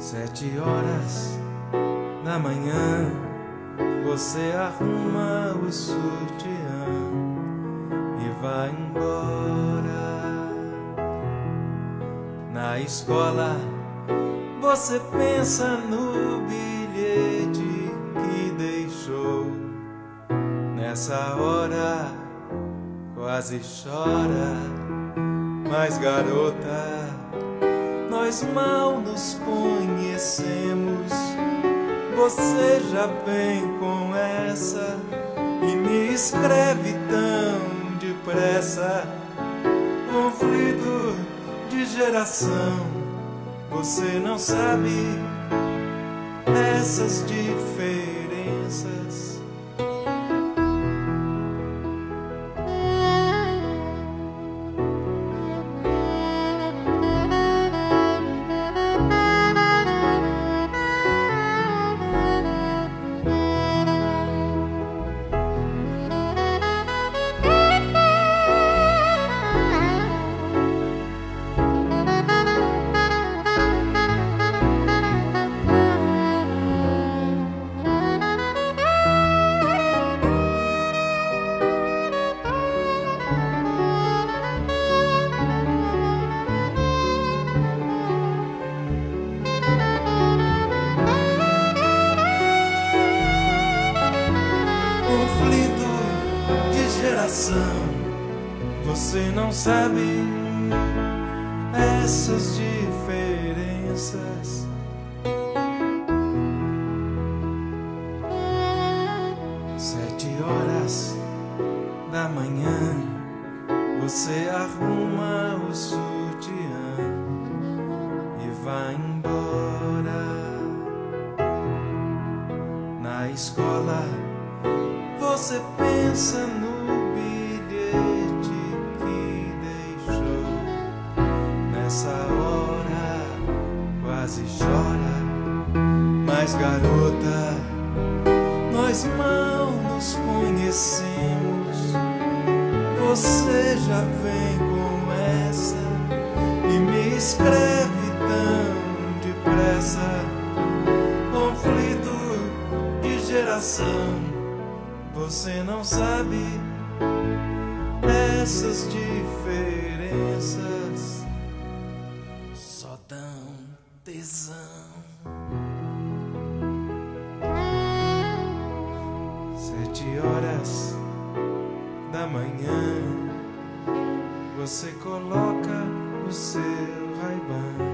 7 horas da manhã, você arruma o sutiã e vai embora. Na escola você pensa no bilhete que deixou. Nessa hora quase chora, mas garota, nós mal nos conhecemos. Você já vem com essa e me escreve tão depressa. Conflito de geração, você não sabe essas diferenças. Conflito de geração, você não sabe essas diferenças. 7 horas da manhã, você arruma o sutiã e vai embora. Na escola você pensa no bilhete que deixou. Nessa hora quase chora, mas garota, nós mal nos conhecemos. Você já vem com essa e me escreve tão depressa. Conflito de geração, você não sabe essas diferenças. Só dão tesão. 7 horas da manhã, você coloca o seu Ray-Ban